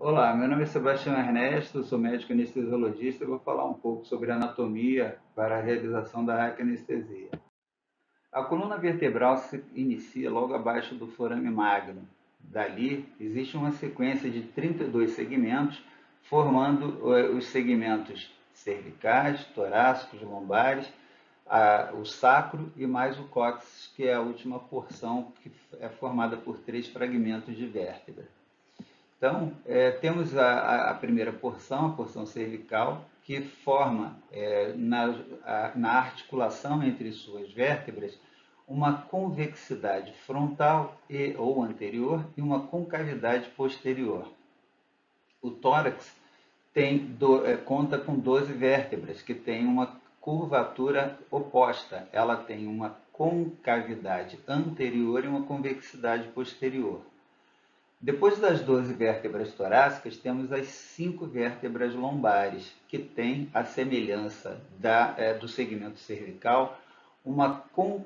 Olá, meu nome é Sebastião Ernesto, sou médico anestesiologista e vou falar um pouco sobre anatomia para a realização da raquianestesia. A coluna vertebral se inicia logo abaixo do forame magno. Dali, existe uma sequência de 32 segmentos, formando os segmentos cervicais, torácicos, lombares, o sacro e mais o cóccix, que é a última porção que é formada por 3 fragmentos de vértebra. Então, temos a primeira porção, a porção cervical, que forma na articulação entre suas vértebras uma convexidade frontal ou anterior e uma concavidade posterior. O tórax conta com 12 vértebras, que têm uma curvatura oposta. Ela tem uma concavidade anterior e uma convexidade posterior. Depois das 12 vértebras torácicas, temos as 5 vértebras lombares, que têm a semelhança do segmento cervical, uma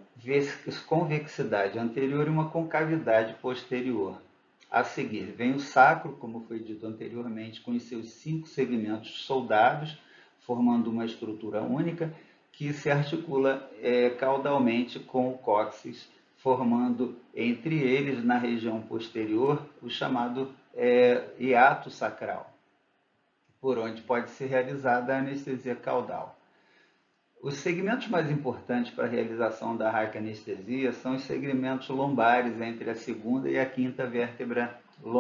convexidade anterior e uma concavidade posterior. A seguir, vem o sacro, como foi dito anteriormente, com os seus 5 segmentos soldados, formando uma estrutura única, que se articula caudalmente com o cóccix, formando entre eles, na região posterior, o chamado hiato sacral, por onde pode ser realizada a anestesia caudal. Os segmentos mais importantes para a realização da raquianestesia são os segmentos lombares, entre a segunda e a quinta vértebra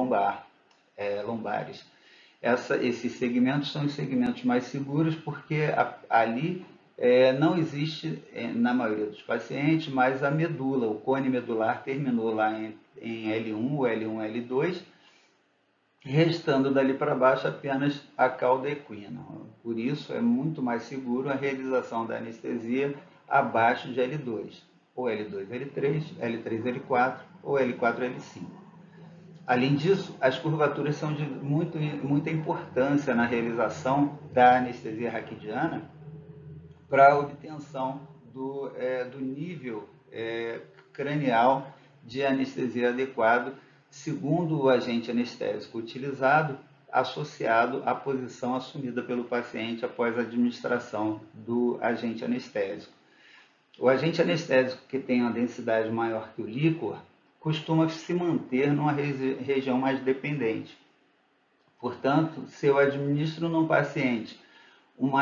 lombares. Esses segmentos são os segmentos mais seguros porque ali não existe, na maioria dos pacientes, mais a medula. O cone medular terminou lá em L1, L1, L2, restando dali para baixo apenas a cauda equina. Por isso, é muito mais seguro a realização da anestesia abaixo de L2, ou L2, L3, L3, L4 ou L4, L5. Além disso, as curvaturas são de muita importância na realização da anestesia raquidiana para a obtenção do nível cranial de anestesia adequado, segundo o agente anestésico utilizado, associado à posição assumida pelo paciente após a administração do agente anestésico. O agente anestésico que tem uma densidade maior que o líquor costuma se manter numa região mais dependente. Portanto, se eu administro num paciente um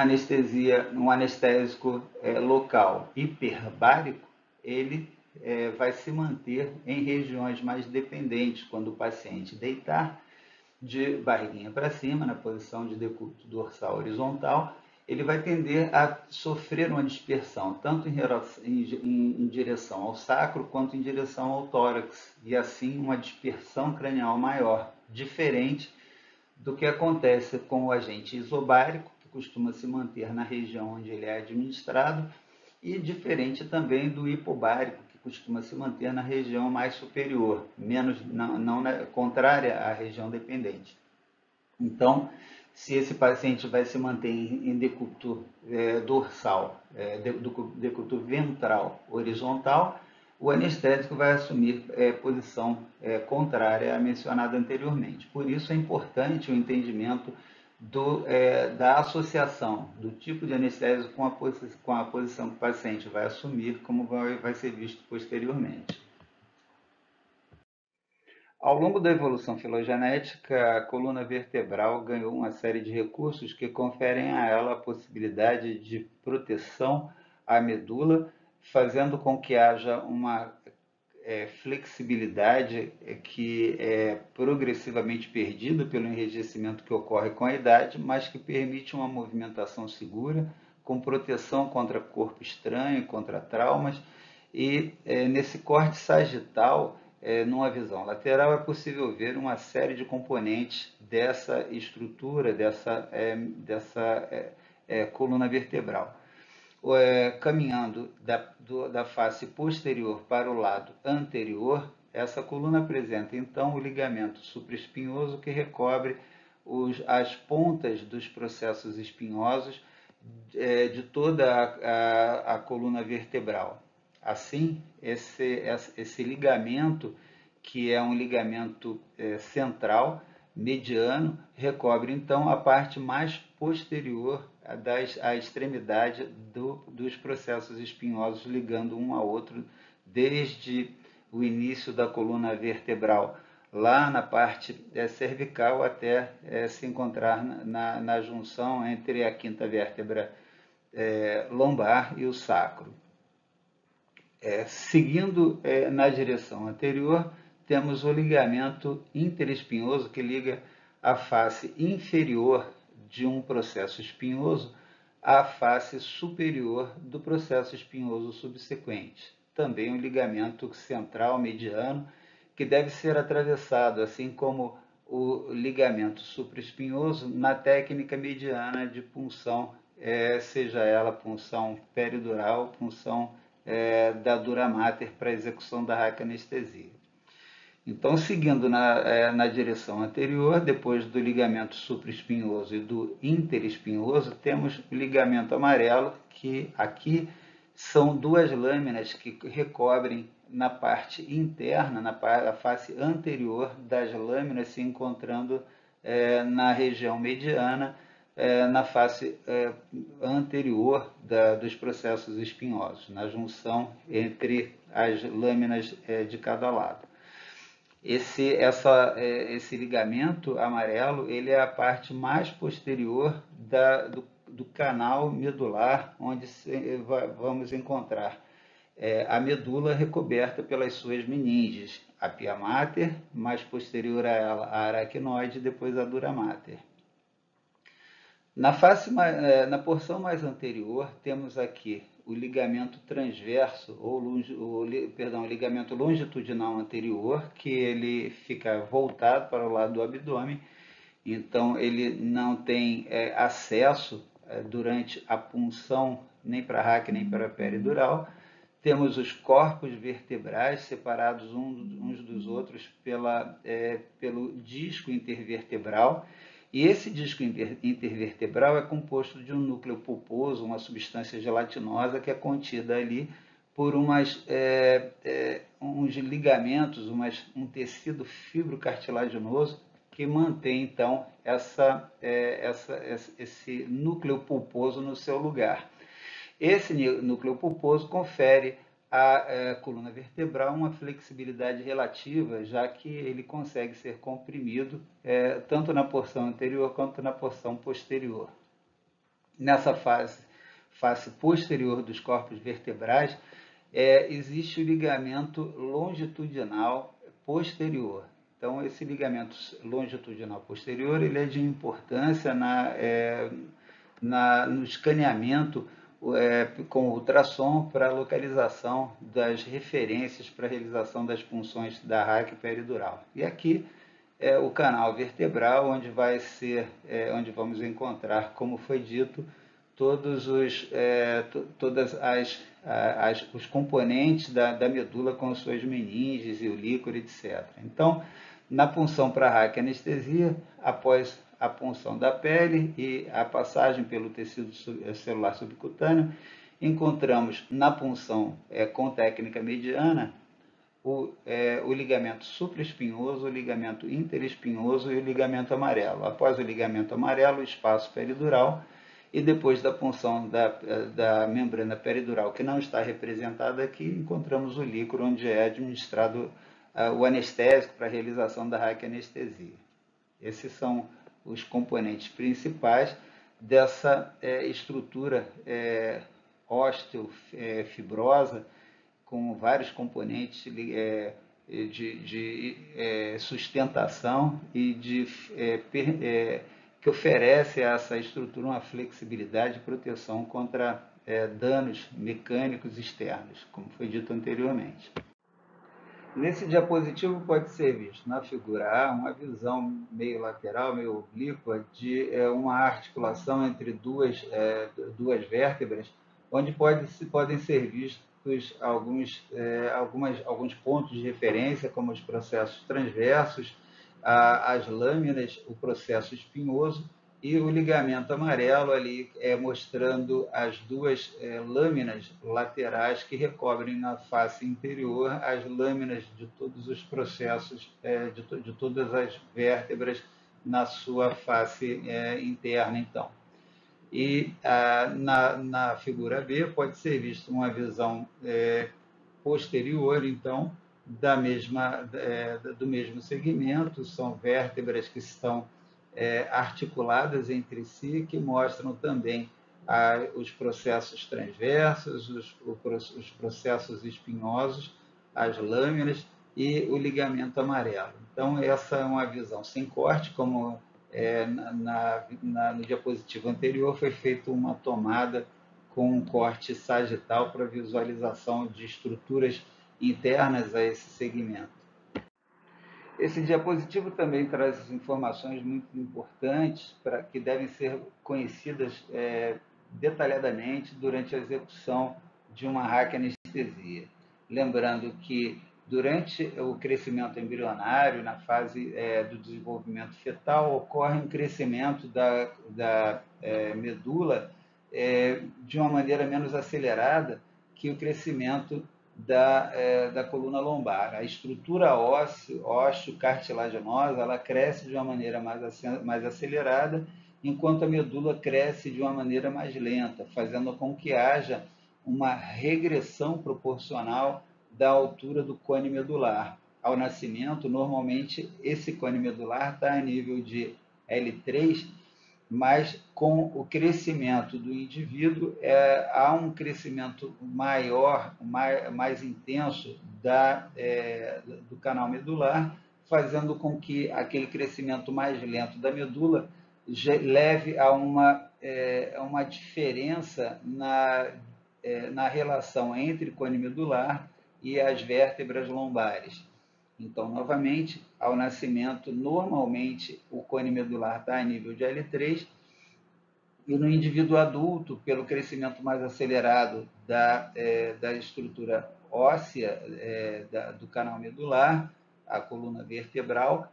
anestésico local hiperbárico, ele vai se manter em regiões mais dependentes quando o paciente deitar de barriguinha para cima, na posição de decúbito dorsal horizontal, ele vai tender a sofrer uma dispersão, tanto em direção ao sacro quanto em direção ao tórax, e assim uma dispersão cranial maior, diferente do que acontece com o agente isobárico, que costuma se manter na região onde ele é administrado, e diferente também do hipobárico, que costuma se manter na região mais superior, não contrária à região dependente. Então, se esse paciente vai se manter em decúbito dorsal, decúbito ventral horizontal, o anestésico vai assumir posição contrária à mencionada anteriormente. Por isso é importante o entendimento da associação do tipo de anestésico com a posição que o paciente vai assumir, como vai ser visto posteriormente. Ao longo da evolução filogenética, a coluna vertebral ganhou uma série de recursos que conferem a ela a possibilidade de proteção à medula, fazendo com que haja uma flexibilidade que é progressivamente perdida pelo enrijecimento que ocorre com a idade, mas que permite uma movimentação segura, com proteção contra corpo estranho, contra traumas, e nesse corte sagital, numa visão lateral, é possível ver uma série de componentes dessa estrutura, dessa coluna vertebral. Caminhando da face posterior para o lado anterior, essa coluna apresenta então o ligamento supraespinhoso que recobre as pontas dos processos espinhosos de toda a coluna vertebral. Assim, esse ligamento, que é um ligamento central, mediano recobre então a parte mais posterior à extremidade dos processos espinhosos, ligando um ao outro desde o início da coluna vertebral, lá na parte cervical, até se encontrar na junção entre a quinta vértebra lombar e o sacro. Seguindo na direção anterior, temos o ligamento interespinhoso que liga a face inferior de um processo espinhoso à face superior do processo espinhoso subsequente. Também o ligamento central mediano, que deve ser atravessado, assim como o ligamento supraespinhoso, na técnica mediana de punção, seja ela punção peridural, punção da dura mater para a execução da raquianestesia. Então, seguindo na direção anterior, depois do ligamento supraespinhoso e do interespinhoso, temos o ligamento amarelo, que aqui são duas lâminas que recobrem na parte interna, na face anterior das lâminas, se encontrando na região mediana, na face anterior dos processos espinhosos, na junção entre as lâminas de cada lado. Esse ligamento amarelo, ele é a parte mais posterior do canal medular, onde vamos encontrar a medula recoberta pelas suas meninges, a pia mater, mais posterior a ela a aracnoide e depois a dura mater. Na porção mais anterior, temos aqui o ligamento transverso, o ligamento longitudinal anterior, que ele fica voltado para o lado do abdômen, então ele não tem acesso durante a punção nem para a raquia nem para a peridural. Temos os corpos vertebrais separados uns dos outros pelo disco intervertebral. E esse disco intervertebral é composto de um núcleo pulposo, uma substância gelatinosa que é contida ali por uns ligamentos, um tecido fibrocartilaginoso que mantém, então, esse núcleo pulposo no seu lugar. Esse núcleo pulposo confere à coluna vertebral uma flexibilidade relativa, já que ele consegue ser comprimido tanto na porção anterior quanto na porção posterior. Nessa face posterior dos corpos vertebrais, existe o ligamento longitudinal posterior. Então, esse ligamento longitudinal posterior ele é de importância no escaneamento com ultrassom para a localização das referências para a realização das funções da raquia peridural. E aqui é o canal vertebral, onde vamos encontrar, como foi dito, todos os componentes da medula com suas meninges e o líquor, etc. Então, na punção para raquianestesia, após a punção da pele e a passagem pelo tecido celular subcutâneo, encontramos na punção com técnica mediana o ligamento supraespinhoso, o ligamento interespinhoso e o ligamento amarelo. Após o ligamento amarelo, o espaço peridural, e depois da punção da membrana peridural, que não está representada aqui, encontramos o líquor, onde é administrado o anestésico para a realização da raquianestesia. Esses são os componentes principais dessa estrutura osteofibrosa, com vários componentes de sustentação e que oferece a essa estrutura uma flexibilidade e proteção contra danos mecânicos externos, como foi dito anteriormente. Nesse diapositivo pode ser visto na figura A uma visão meio lateral, meio oblíqua, de uma articulação entre duas vértebras, onde podem ser vistos alguns pontos de referência, como os processos transversos, as lâminas, o processo espinhoso e o ligamento amarelo ali mostrando as duas lâminas laterais que recobrem na face interior as lâminas de todos os processos, de todas as vértebras na sua face interna, então. E na figura B pode ser vista uma visão posterior, então, do mesmo segmento, são vértebras que estão articuladas entre si, que mostram também os processos transversos, os processos espinhosos, as lâminas e o ligamento amarelo. Então, essa é uma visão sem corte, como no diapositivo anterior foi feita uma tomada com um corte sagital para visualização de estruturas internas a esse segmento. Esse diapositivo também traz informações muito importantes que devem ser conhecidas detalhadamente durante a execução de uma raquianestesia. Lembrando que durante o crescimento embrionário, na fase do desenvolvimento fetal, ocorre um crescimento da medula de uma maneira menos acelerada que o crescimento da coluna lombar. A estrutura ósseo-cartilaginosa ela cresce de uma maneira mais acelerada, enquanto a medula cresce de uma maneira mais lenta, fazendo com que haja uma regressão proporcional da altura do cone medular. Ao nascimento, normalmente, esse cone medular está a nível de L3, mas com o crescimento do indivíduo há um crescimento maior, mais intenso do canal medular, fazendo com que aquele crescimento mais lento da medula leve a uma diferença na relação entre cone medular e as vértebras lombares. Então, novamente, ao nascimento, normalmente o cone medular está a nível de L3, e no indivíduo adulto, pelo crescimento mais acelerado da estrutura óssea do canal medular, a coluna vertebral,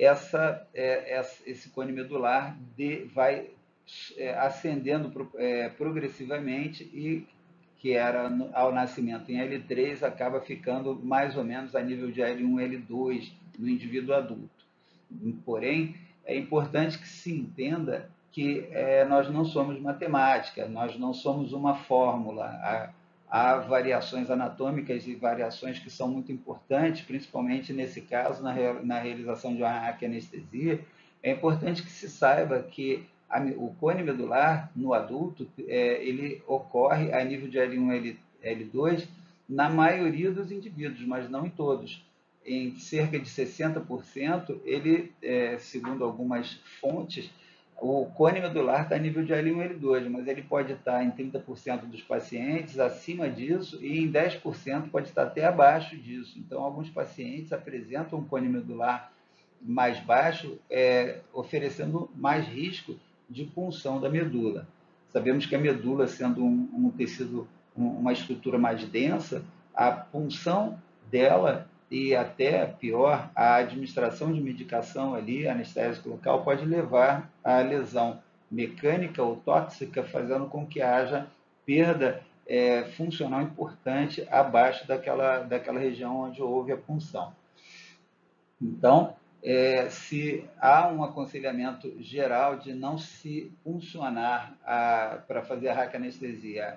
esse cone medular vai ascendendo progressivamente e que era ao nascimento em L3, acaba ficando mais ou menos a nível de L1, L2 no indivíduo adulto. Porém, é importante que se entenda que nós não somos matemática, nós não somos uma fórmula. Há variações anatômicas e variações que são muito importantes, principalmente nesse caso, na realização de uma raquianestesia. É importante que se saiba que o cone medular no adulto ele ocorre a nível de L1, L2 na maioria dos indivíduos, mas não em todos. Em cerca de 60%, ele, segundo algumas fontes, o cone medular está a nível de L1 e L2, mas ele pode estar em 30% dos pacientes, acima disso, e em 10% pode estar até abaixo disso. Então, alguns pacientes apresentam um cone medular mais baixo, oferecendo mais risco de punção da medula. Sabemos que a medula, sendo um tecido, uma estrutura mais densa, a punção dela e até pior, a administração de medicação ali, anestésico local, pode levar à lesão mecânica ou tóxica, fazendo com que haja perda funcional importante abaixo daquela região onde houve a punção. Então, se há um aconselhamento geral de não se puncionar para fazer a raquianestesia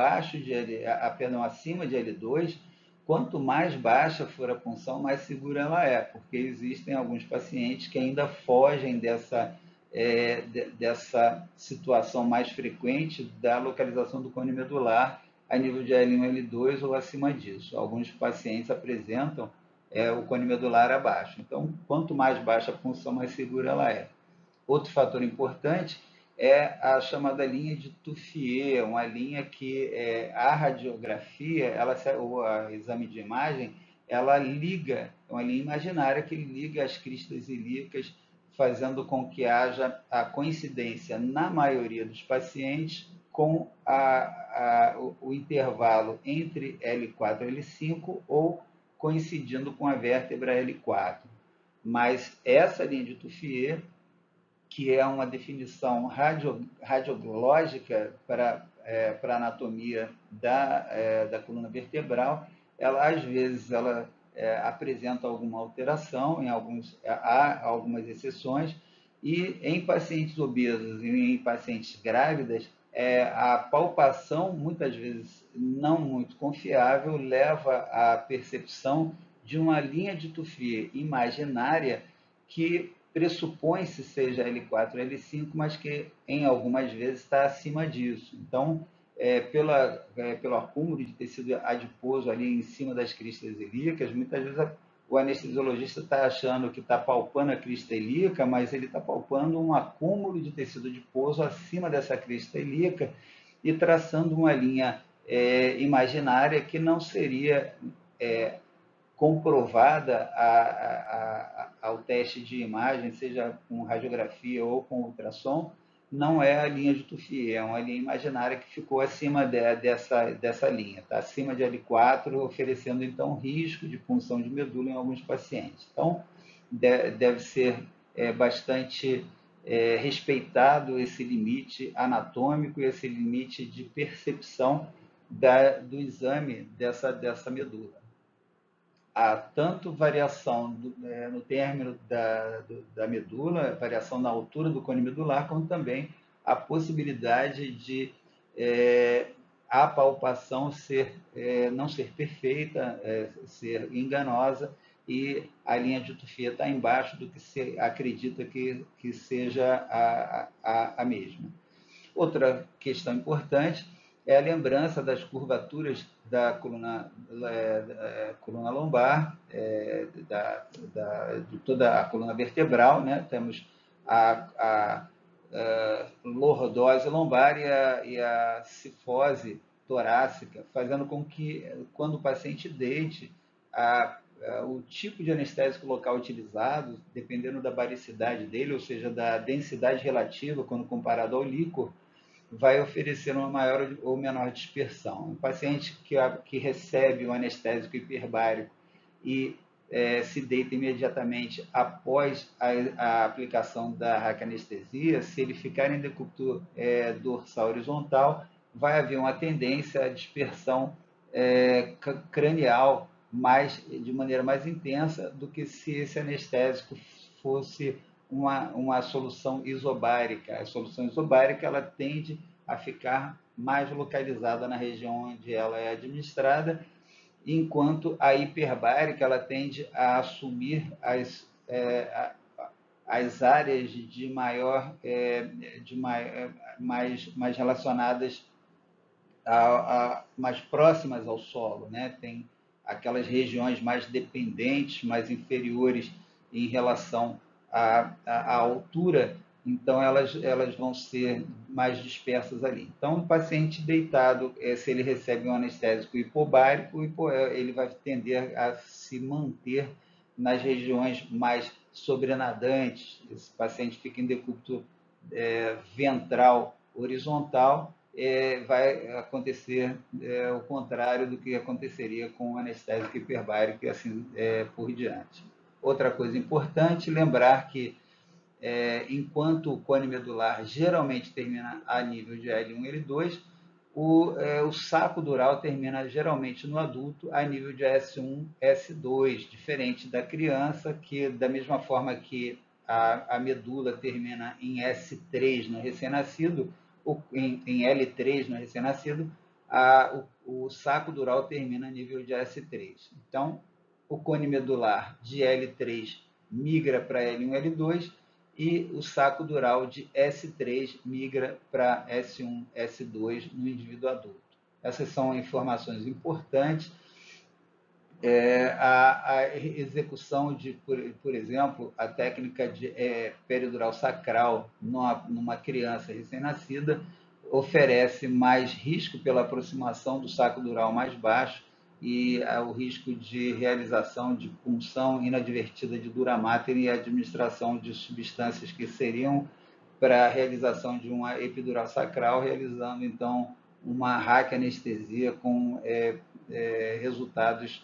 acima de L2, quanto mais baixa for a punção, mais segura ela é, porque existem alguns pacientes que ainda fogem dessa situação mais frequente da localização do cone medular a nível de L1, L2 ou acima disso. Alguns pacientes apresentam o cone medular abaixo. Então, quanto mais baixa a punção, mais segura ela é. Outro fator importante é a chamada linha de Touffier, uma linha que a radiografia, ou o exame de imagem, ela liga, é uma linha imaginária que liga as cristas ilíacas, fazendo com que haja a coincidência, na maioria dos pacientes, com o intervalo entre L4 e L5 ou coincidindo com a vértebra L4. Mas essa linha de Touffier, que é uma definição radiológica para a anatomia da coluna vertebral, ela às vezes apresenta alguma alteração, há algumas exceções, E em pacientes obesos e em pacientes grávidas, a palpação, muitas vezes não muito confiável, leva à percepção de uma linha de Tuffier imaginária que pressupõe-se seja L4 ou L5, mas que em algumas vezes está acima disso. Então, pelo acúmulo de tecido adiposo ali em cima das cristas ilíacas, muitas vezes o anestesiologista está achando que está palpando a crista ilíaca, mas ele está palpando um acúmulo de tecido adiposo acima dessa crista ilíaca e traçando uma linha imaginária que não seria comprovada ao teste de imagem, seja com radiografia ou com ultrassom, não é a linha de Tuffier, é uma linha imaginária que ficou acima dessa linha, está acima de L4, oferecendo então risco de punção de medula em alguns pacientes. Então, deve ser bastante respeitado esse limite anatômico e esse limite de percepção do exame dessa medula. Há tanto variação no término da medula, variação na altura do cone medular, como também a possibilidade de a palpação não ser perfeita, ser enganosa, e a linha de Tuffier está embaixo do que se acredita que seja a mesma. Outra questão importante é a lembrança das curvaturas da coluna lombar, de toda a coluna vertebral, né? Temos a lordose lombar e a cifose torácica, fazendo com que, quando o paciente deite, o tipo de anestésico local utilizado, dependendo da baricidade dele, ou seja, da densidade relativa, quando comparado ao líquor, vai oferecer uma maior ou menor dispersão. Um paciente que recebe o anestésico hiperbárico e se deita imediatamente após a aplicação da raquianestesia, se ele ficar em decúbito dorsal horizontal, vai haver uma tendência à dispersão cranial de maneira mais intensa do que se esse anestésico fosse uma solução isobárica. A solução isobárica ela tende a ficar mais localizada na região onde ela é administrada, enquanto a hiperbárica ela tende a assumir as áreas de maior, mais relacionadas mais próximas ao solo, né? Tem aquelas regiões mais dependentes, mais inferiores em relação à altura, então elas vão ser mais dispersas ali. Então, o paciente deitado, se ele recebe um anestésico hipobárico, ele vai tender a se manter nas regiões mais sobrenadantes. Esse paciente fica em decúbito ventral horizontal, vai acontecer o contrário do que aconteceria com o anestésico hiperbárico e assim por diante. Outra coisa importante, lembrar que enquanto o cone medular geralmente termina a nível de L1 e L2, o saco dural termina geralmente no adulto a nível de S1, S2, diferente da criança, que da mesma forma que a medula termina em S3 no recém-nascido, em L3 no recém-nascido, o saco dural termina a nível de S3. Então, o cone medular de L3 migra para L1, L2, e o saco dural de S3 migra para S1, S2 no indivíduo adulto. Essas são informações importantes. A execução de, por exemplo, a técnica de peridural sacral numa criança recém-nascida oferece mais risco pela aproximação do saco dural mais baixo e o risco de realização de punção inadvertida de dura mater e administração de substâncias que seriam para a realização de uma epidural sacral, realizando então uma raquianestesia com resultados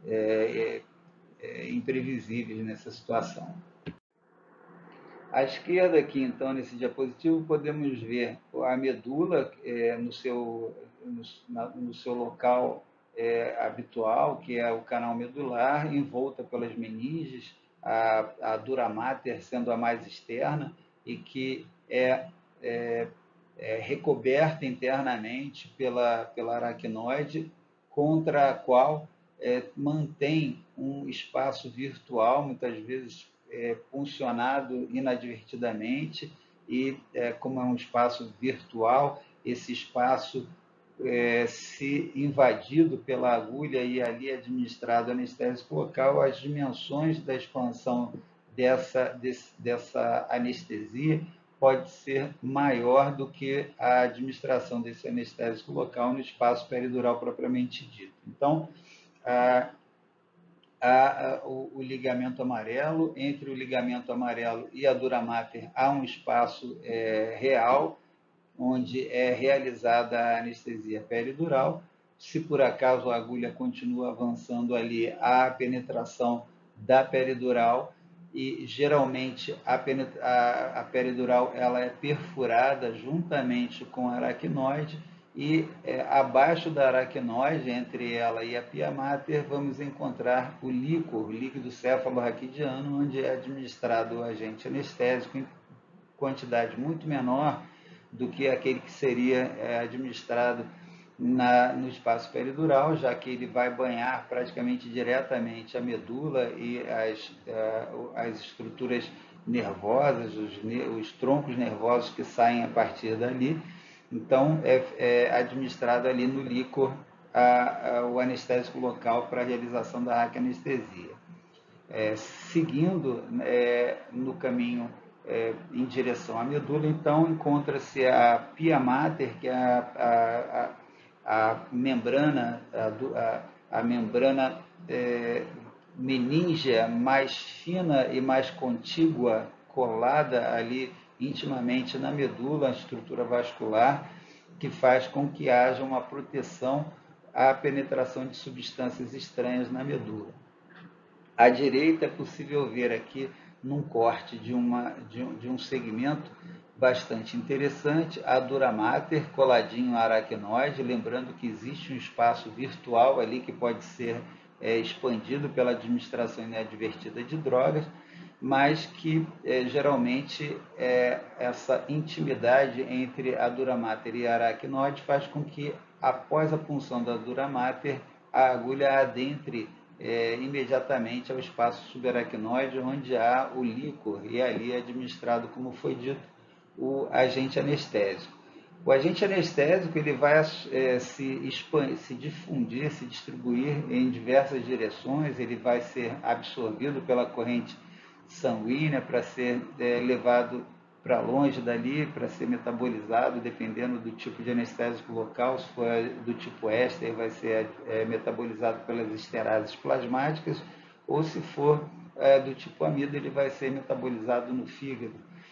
imprevisíveis nessa situação. À esquerda aqui, então, nesse diapositivo, podemos ver a medula no seu local habitual, que é o canal medular, envolta pelas meninges, a dura mater sendo a mais externa, e que é recoberta internamente pela aracnoide, contra a qual mantém um espaço virtual, muitas vezes funcionado inadvertidamente, e como é um espaço virtual, esse espaço se invadido pela agulha e ali administrado anestésico local, as dimensões da expansão dessa anestesia pode ser maior do que a administração desse anestésico local no espaço peridural propriamente dito. Então, o ligamento amarelo, entre o ligamento amarelo e a dura mater há um espaço real, onde é realizada a anestesia peridural. Se por acaso a agulha continua avançando ali, há a penetração da peridural, e geralmente a peridural ela é perfurada juntamente com a aracnoide, e abaixo da aracnoide, entre ela e a pia mater, vamos encontrar o líquor, líquido cefalorraquidiano, onde é administrado o agente anestésico em quantidade muito menor do que aquele que seria administrado no espaço peridural, já que ele vai banhar praticamente diretamente a medula e as estruturas nervosas, os troncos nervosos que saem a partir dali. Então, é administrado ali no líquor o anestésico local para a realização da raquianestesia. Seguindo no caminho em direção à medula, então encontra-se a pia mater, que é a membrana, a membrana meníngea mais fina e mais contígua, colada ali intimamente na medula, a estrutura vascular, que faz com que haja uma proteção à penetração de substâncias estranhas na medula. À direita é possível ver aqui, num corte de um segmento bastante interessante, a dura mater coladinho à aracnoide, lembrando que existe um espaço virtual ali que pode ser expandido pela administração inadvertida de drogas, mas que geralmente essa intimidade entre a dura mater e a aracnoide faz com que, após a punção da dura mater, a agulha adentre imediatamente ao espaço subaracnoide, onde há o líquor, e ali é administrado, como foi dito, o agente anestésico. O agente anestésico ele vai se difundir, se distribuir em diversas direções, ele vai ser absorvido pela corrente sanguínea para ser levado para longe dali, para ser metabolizado, dependendo do tipo de anestésico local. Se for do tipo éster, vai ser metabolizado pelas esterases plasmáticas, ou se for do tipo amido, ele vai ser metabolizado no fígado.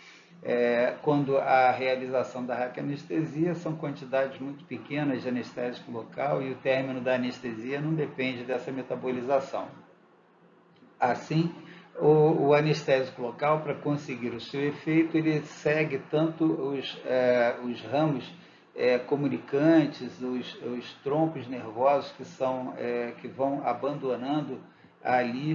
Quando a realização da raquianestesia, são quantidades muito pequenas de anestésico local, e o término da anestesia não depende dessa metabolização. Assim, o anestésico local, para conseguir o seu efeito, ele segue tanto os ramos comunicantes, os troncos nervosos que vão abandonando ali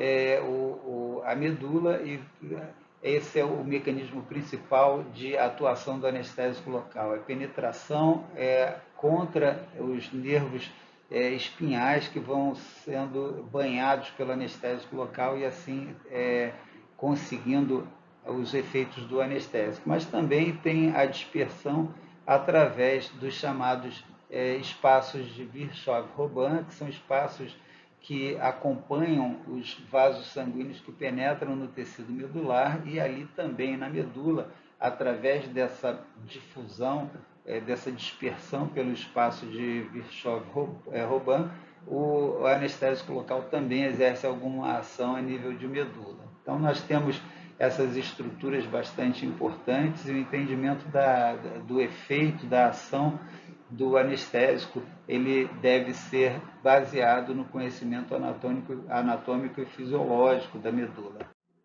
a medula, e esse é o mecanismo principal de atuação do anestésico local, a penetração contra os nervos espinhais que vão sendo banhados pelo anestésico local, e assim conseguindo os efeitos do anestésico. Mas também tem a dispersão através dos chamados espaços de Virchow-Robin, que são espaços que acompanham os vasos sanguíneos que penetram no tecido medular, e ali também na medula, através dessa difusão, dessa dispersão pelo espaço de Virchow-Robin, o anestésico local também exerce alguma ação a nível de medula. Então, nós temos essas estruturas bastante importantes, e o entendimento do efeito, da ação do anestésico, ele deve ser baseado no conhecimento anatômico e fisiológico da medula.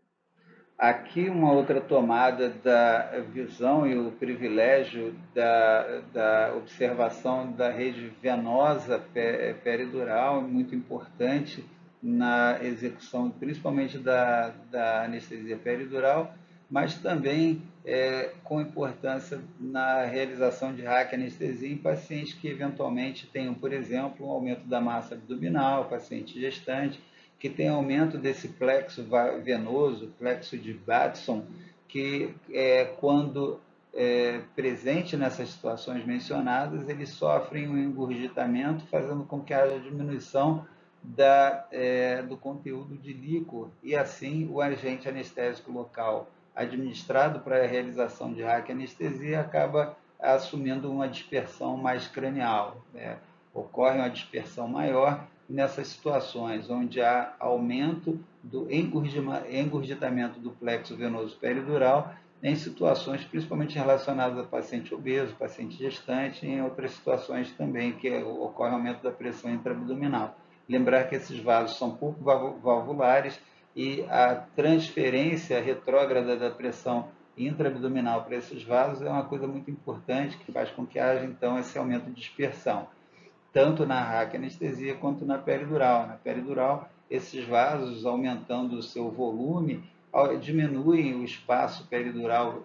Aqui uma outra tomada da visão e o privilégio da observação da rede venosa peridural, muito importante na execução principalmente da anestesia peridural, mas também com importância na realização de raquianestesia em pacientes que eventualmente tenham, por exemplo, um aumento da massa abdominal, paciente gestante, que tem aumento desse plexo venoso, plexo de Batson, que quando presente nessas situações mencionadas, eles sofrem um engurgitamento, fazendo com que haja diminuição do conteúdo de líquor e assim o agente anestésico local administrado para a realização de raquianestesia acaba assumindo uma dispersão mais cranial. Ocorre uma dispersão maior nessas situações, onde há aumento do engurgitamento do plexo venoso peridural em situações principalmente relacionadas a paciente obeso, paciente gestante e em outras situações também que ocorre aumento da pressão intraabdominal. Lembrar que esses vasos são pouco valvulares e a transferência retrógrada da pressão intraabdominal para esses vasos é uma coisa muito importante que faz com que haja então esse aumento de dispersão, tanto na raquianestesia quanto na peridural. Na peridural, esses vasos aumentando o seu volume diminuem o espaço peridural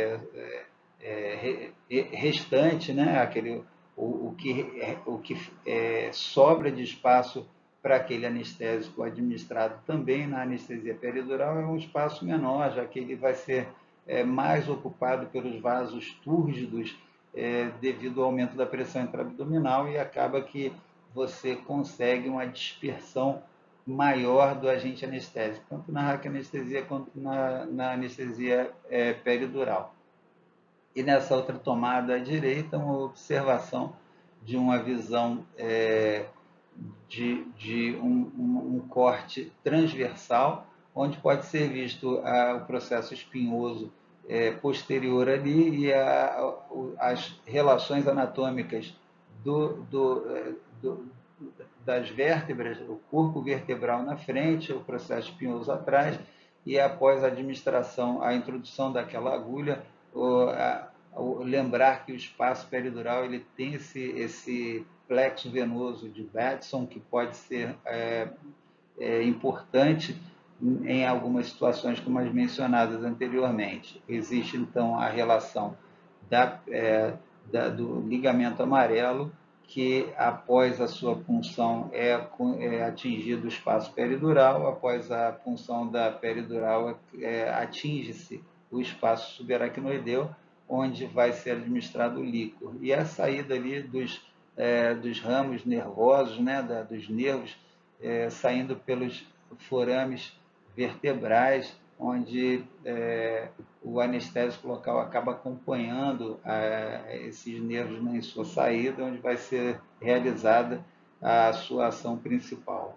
restante, né? O que sobra de espaço para aquele anestésico administrado também na anestesia peridural é um espaço menor, já que ele vai ser mais ocupado pelos vasos túrgidos devido ao aumento da pressão intraabdominal e acaba que você consegue uma dispersão maior do agente anestésico, tanto na raquianestesia quanto na anestesia peridural. E nessa outra tomada à direita, uma observação de uma visão de um corte transversal, onde pode ser visto o processo espinhoso posterior ali e as relações anatômicas das vértebras, o corpo vertebral na frente, o processo espinhoso atrás, e após a administração, a introdução daquela agulha, lembrar que o espaço peridural ele tem esse plexo venoso de Batson, que pode ser importante em algumas situações como as mencionadas anteriormente. Existe, então, a relação do ligamento amarelo, que após a sua punção é atingido o espaço peridural, após a punção da peridural atinge-se o espaço subaracnoideu, onde vai ser administrado o líquor. E a saída ali dos ramos nervosos, né, dos nervos, saindo pelos forames vertebrais, onde o anestésico local acaba acompanhando esses nervos em sua saída, onde vai ser realizada a sua ação principal.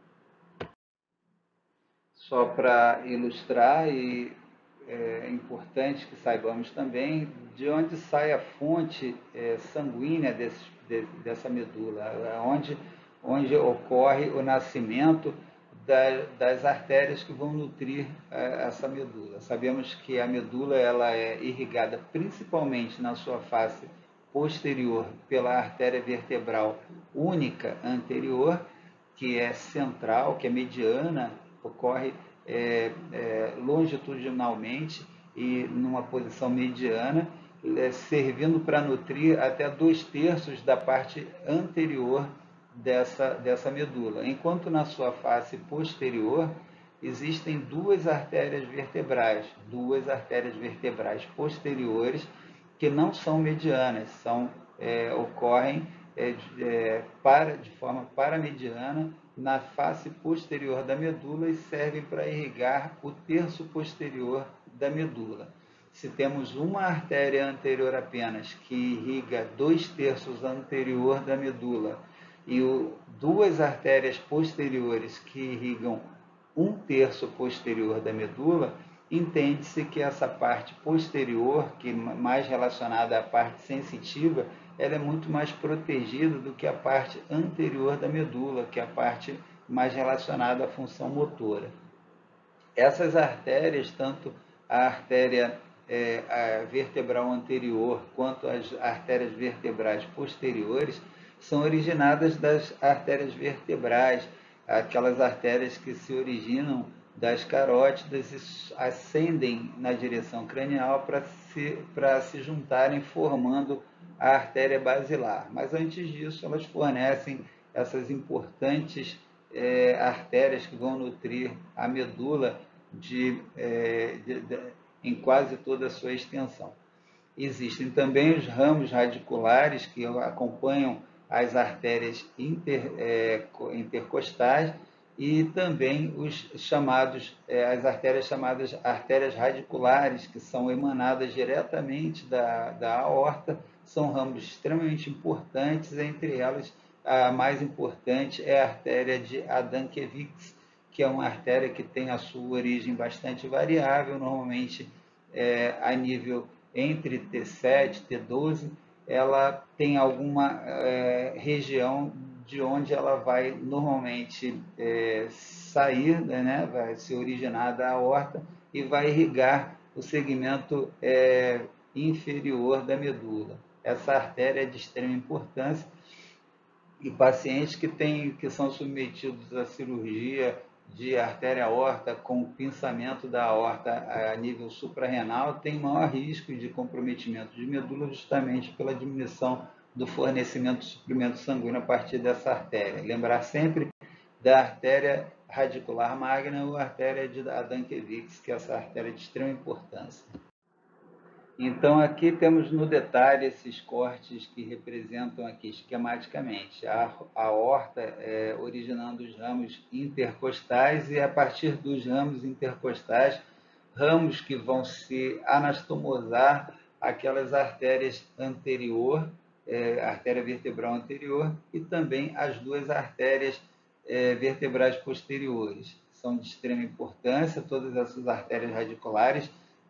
Só para ilustrar, e é importante que saibamos também de onde sai a fonte sanguínea dessa medula, onde ocorre o nascimento das artérias que vão nutrir essa medula. Sabemos que a medula ela é irrigada principalmente na sua face posterior pela artéria vertebral única anterior, que é central, que é mediana, ocorre longitudinalmente e numa posição mediana, servindo para nutrir até 2/3 da parte anterior dessa medula, enquanto na sua face posterior existem duas artérias vertebrais posteriores que não são medianas, ocorrem de forma paramediana na face posterior da medula e servem para irrigar o terço posterior da medula. Se temos uma artéria anterior apenas que irriga 2/3 anterior da medula e duas artérias posteriores que irrigam 1/3 posterior da medula, entende-se que essa parte posterior, que é mais relacionada à parte sensitiva, ela é muito mais protegida do que a parte anterior da medula, que é a parte mais relacionada à função motora. Essas artérias, tanto a artéria vertebral anterior quanto as artérias vertebrais posteriores, são originadas das artérias vertebrais, aquelas artérias que se originam das carótidas e ascendem na direção cranial para se juntarem, formando a artéria basilar. Mas antes disso, elas fornecem essas importantes artérias que vão nutrir a medula em quase toda a sua extensão. Existem também os ramos radiculares que acompanham as artérias intercostais e também as artérias chamadas artérias radiculares, que são emanadas diretamente da aorta, são ramos extremamente importantes, entre elas a mais importante é a artéria de Adamkiewicz, que é uma artéria que tem a sua origem bastante variável, normalmente a nível entre T7 e T12, ela tem alguma região de onde ela vai normalmente sair, né, vai se originar da aorta e vai irrigar o segmento inferior da medula. Essa artéria é de extrema importância e pacientes que são submetidos à cirurgia de artéria aorta com pinçamento da aorta a nível suprarrenal têm maior risco de comprometimento de medula justamente pela diminuição do fornecimento de suprimento sanguíneo a partir dessa artéria. Lembrar sempre da artéria radicular magna ou artéria de Adamkiewicz, que é essa artéria de extrema importância. Então, aqui temos no detalhe esses cortes que representam aqui esquematicamente a aorta originando os ramos intercostais e, a partir dos ramos intercostais, ramos que vão se anastomosar aquelas artérias anterior, artéria vertebral anterior, e também as duas artérias vertebrais posteriores. São de extrema importância, todas essas artérias radiculares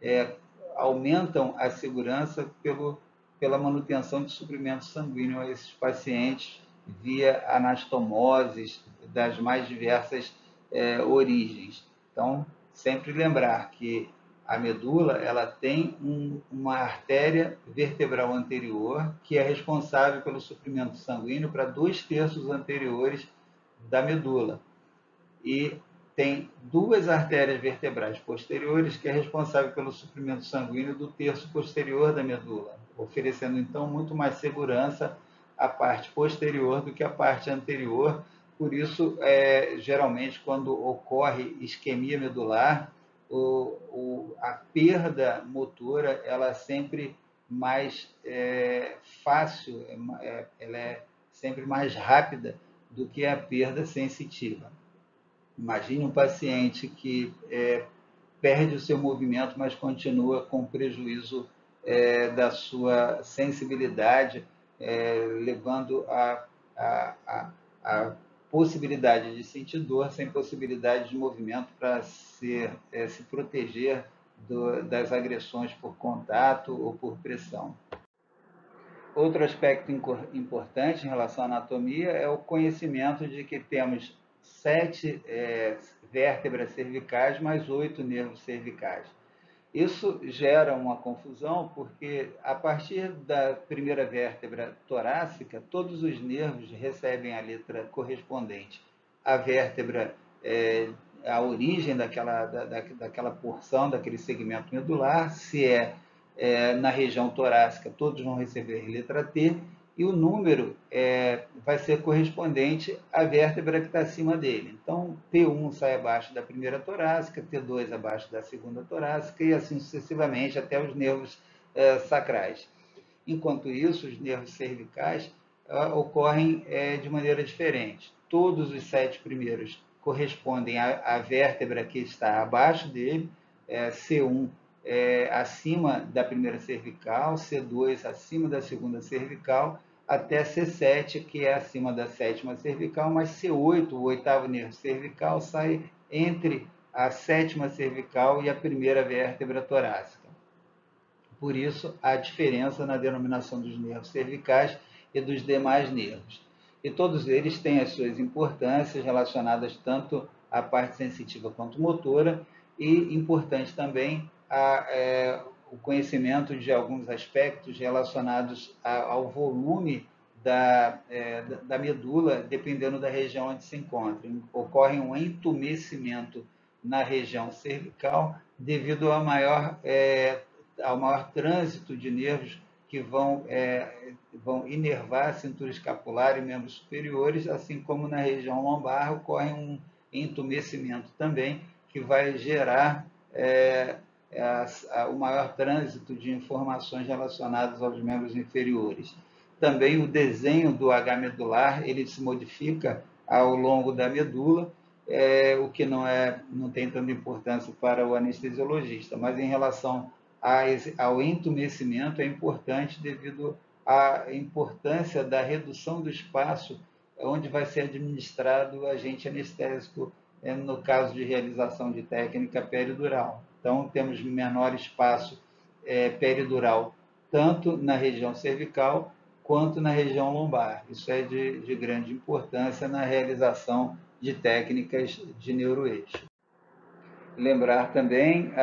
aumentam a segurança pela manutenção de suprimento sanguíneo a esses pacientes via anastomoses das mais diversas origens. Então, sempre lembrar que a medula ela tem uma artéria vertebral anterior que é responsável pelo suprimento sanguíneo para 2/3 anteriores da medula. E tem duas artérias vertebrais posteriores que é responsável pelo suprimento sanguíneo do terço posterior da medula, oferecendo então muito mais segurança à parte posterior do que à parte anterior. Por isso, geralmente, quando ocorre isquemia medular, a perda motora ela é sempre mais fácil, ela é sempre mais rápida do que a perda sensitiva. Imagine um paciente que perde o seu movimento, mas continua com prejuízo da sua sensibilidade, levando a possibilidade de sentir dor sem possibilidade de movimento para se proteger das agressões por contato ou por pressão. Outro aspecto importante em relação à anatomia é o conhecimento de que temos 7 vértebras cervicais mais 8 nervos cervicais. Isso gera uma confusão porque, a partir da primeira vértebra torácica, todos os nervos recebem a letra correspondente à vértebra, a origem daquela porção, daquele segmento medular. Se na região torácica, todos vão receber letra T, e o número vai ser correspondente à vértebra que está acima dele. Então, T1 sai abaixo da primeira torácica, T2 abaixo da segunda torácica, e assim sucessivamente até os nervos sacrais. Enquanto isso, os nervos cervicais ocorrem de maneira diferente. Todos os 7 primeiros correspondem à vértebra que está abaixo dele, C1 acima da primeira cervical, C2 acima da segunda cervical, até C7, que é acima da sétima cervical, mas C8, o oitavo nervo cervical, sai entre a sétima cervical e a primeira vértebra torácica. Por isso, a diferença na denominação dos nervos cervicais e dos demais nervos. E todos eles têm as suas importâncias relacionadas tanto à parte sensitiva quanto motora, e importante também o conhecimento de alguns aspectos relacionados ao volume da medula, dependendo da região onde se encontra. Ocorre um entumecimento na região cervical, devido ao maior trânsito de nervos que vão inervar a cintura escapular e membros superiores, assim como na região lombar ocorre um entumecimento também, que vai gerar o maior trânsito de informações relacionadas aos membros inferiores. Também o desenho do H medular, ele se modifica ao longo da medula, o que não tem tanta importância para o anestesiologista, mas em relação ao entumecimento é importante devido à importância da redução do espaço onde vai ser administrado o agente anestésico no caso de realização de técnica peridural. Então, temos menor espaço peridural, tanto na região cervical quanto na região lombar. Isso é de grande importância na realização de técnicas de neuroeixo. Lembrar também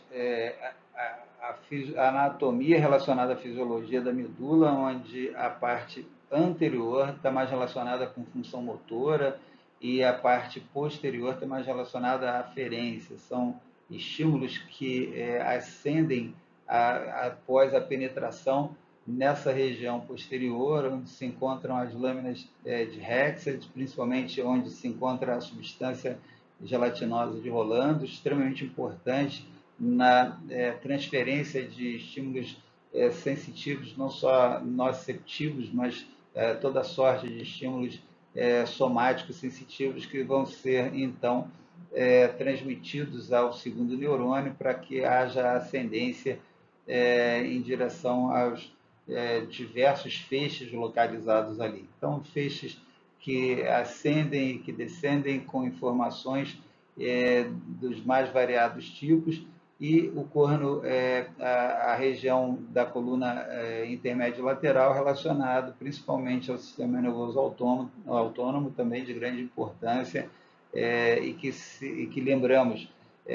a anatomia relacionada à fisiologia da medula, onde a parte anterior está mais relacionada com função motora e a parte posterior está mais relacionada à aferência. São estímulos que ascendem após a penetração nessa região posterior, onde se encontram as lâminas de Rexed, principalmente onde se encontra a substância gelatinosa de Rolando, extremamente importante na transferência de estímulos sensitivos, não só nociceptivos, mas toda sorte de estímulos somáticos sensitivos que vão ser, então, transmitidos ao segundo neurônio para que haja ascendência em direção aos diversos feixes localizados ali. Então, feixes que ascendem e que descendem com informações dos mais variados tipos, e o corno a região da coluna intermédia lateral relacionado principalmente ao sistema nervoso autônomo também de grande importância, e que lembramos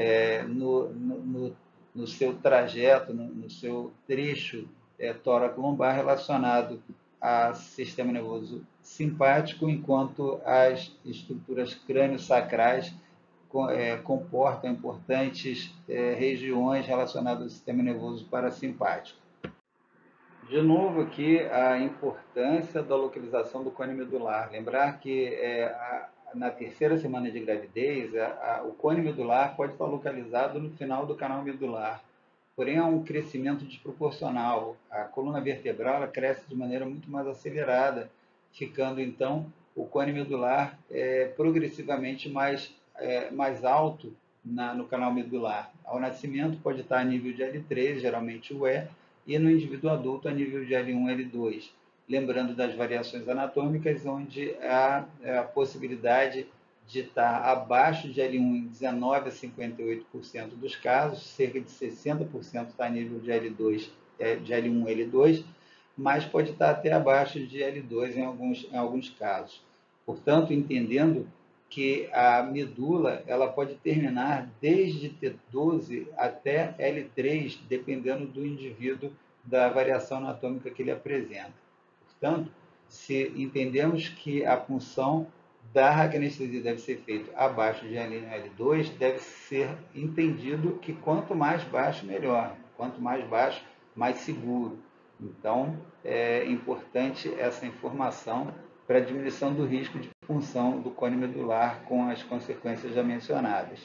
no seu trajeto, no seu trecho tóraco-lombar relacionado ao sistema nervoso simpático, enquanto as estruturas crânio-sacrais comportam importantes regiões relacionadas ao sistema nervoso parasimpático. De novo aqui a importância da localização do cone medular. Lembrar que na terceira semana de gravidez, o cone medular pode estar localizado no final do canal medular, porém há um crescimento desproporcional. A coluna vertebral ela cresce de maneira muito mais acelerada, ficando então o cone medular progressivamente mais alto no canal medular. Ao nascimento pode estar a nível de L3, geralmente o e no indivíduo adulto a nível de L1, L2. Lembrando das variações anatômicas, onde há a possibilidade de estar abaixo de L1 em 19 a 58% dos casos, cerca de 60% está a nível de L2, de L1, L2, mas pode estar até abaixo de L2 em alguns casos. Portanto, entendendo que a medula ela pode terminar desde T12 até L3, dependendo do indivíduo, da variação anatômica que ele apresenta. Portanto, se entendemos que a punção da raquianestesia deve ser feita abaixo de L1 e L2, deve ser entendido que quanto mais baixo, melhor. Quanto mais baixo, mais seguro. Então, é importante essa informação para a diminuição do risco de punção do cone medular com as consequências já mencionadas.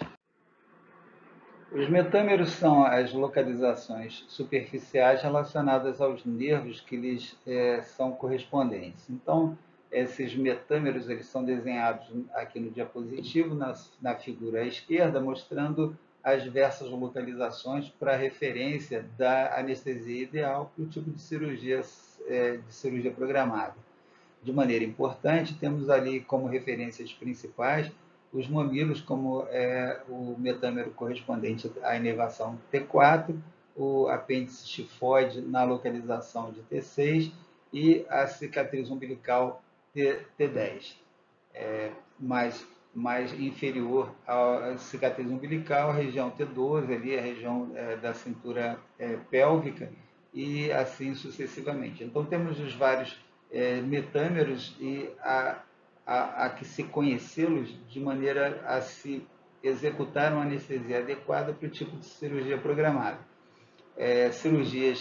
Os metâmeros são as localizações superficiais relacionadas aos nervos que lhes são correspondentes. Então, esses metâmeros eles são desenhados aqui no diapositivo, na figura à esquerda, mostrando as diversas localizações para referência da anestesia ideal para o tipo de cirurgia programada. De maneira importante, temos ali como referências principais os mamilos, como o metâmero correspondente à inervação T4, o apêndice tifoide na localização de T6 e a cicatriz umbilical T10. Mais inferior à cicatriz umbilical, a região T12, ali, a região da cintura pélvica, e assim sucessivamente. Então, temos os vários metâmeros e a que se conhecê-los de maneira a se executar uma anestesia adequada para o tipo de cirurgia programada. Cirurgias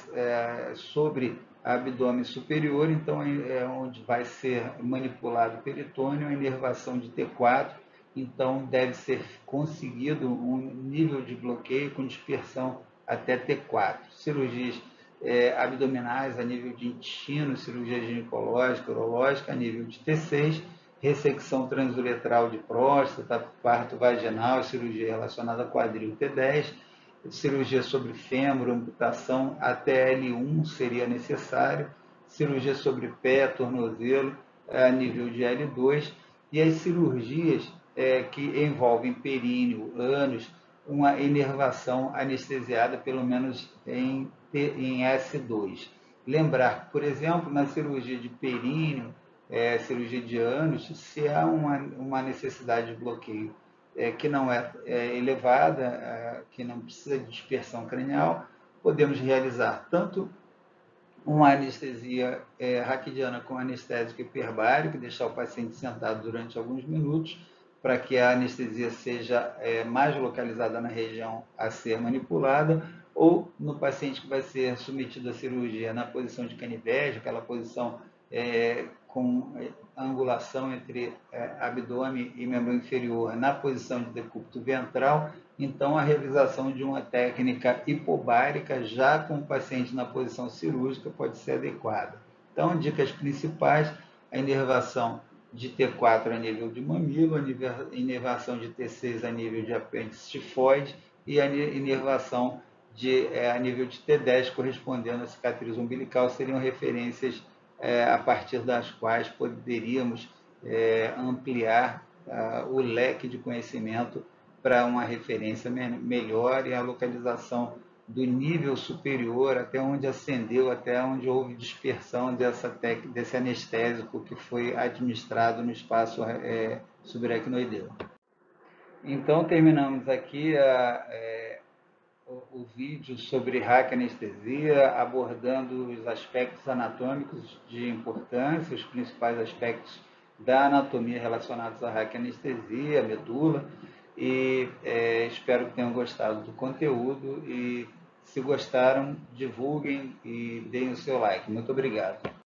sobre abdômen superior, então é onde vai ser manipulado o peritônio, a inervação de T4, então deve ser conseguido um nível de bloqueio com dispersão até T4. Cirurgias abdominais a nível de intestino, cirurgia ginecológica, urológica a nível de T6, ressecção transuretral de próstata, parto vaginal, cirurgia relacionada a quadril T10, cirurgia sobre fêmur, amputação até L1 seria necessário, cirurgia sobre pé, tornozelo a nível de L2, e as cirurgias que envolvem períneo, ânus, uma inervação anestesiada pelo menos em S2. Lembrar, por exemplo, na cirurgia de períneo, cirurgia de ânus, se há uma necessidade de bloqueio que não é elevada, que não precisa de dispersão cranial, podemos realizar tanto uma anestesia raquidiana com anestésico hiperbárico, deixar o paciente sentado durante alguns minutos, para que a anestesia seja mais localizada na região a ser manipulada, ou no paciente que vai ser submetido à cirurgia na posição de canivete, aquela posição com angulação entre abdômen e membro inferior, na posição de decúbito ventral, então a realização de uma técnica hipobárica já com o paciente na posição cirúrgica pode ser adequada. Então, dicas principais: a inervação de T4 a nível de mamilo, a inervação de T6 a nível de apêndice tifoide e a inervação a nível de T10 correspondendo à cicatriz umbilical seriam referências a partir das quais poderíamos ampliar o leque de conhecimento para uma referência melhor e a localização do nível superior, até onde ascendeu, até onde houve dispersão desse anestésico que foi administrado no espaço subaracnoideu. Então, terminamos aqui o vídeo sobre raquianestesia, abordando os aspectos anatômicos de importância, os principais aspectos da anatomia relacionados à raquianestesia, medula, e espero que tenham gostado do conteúdo e, se gostaram, divulguem e deem o seu like. Muito obrigado.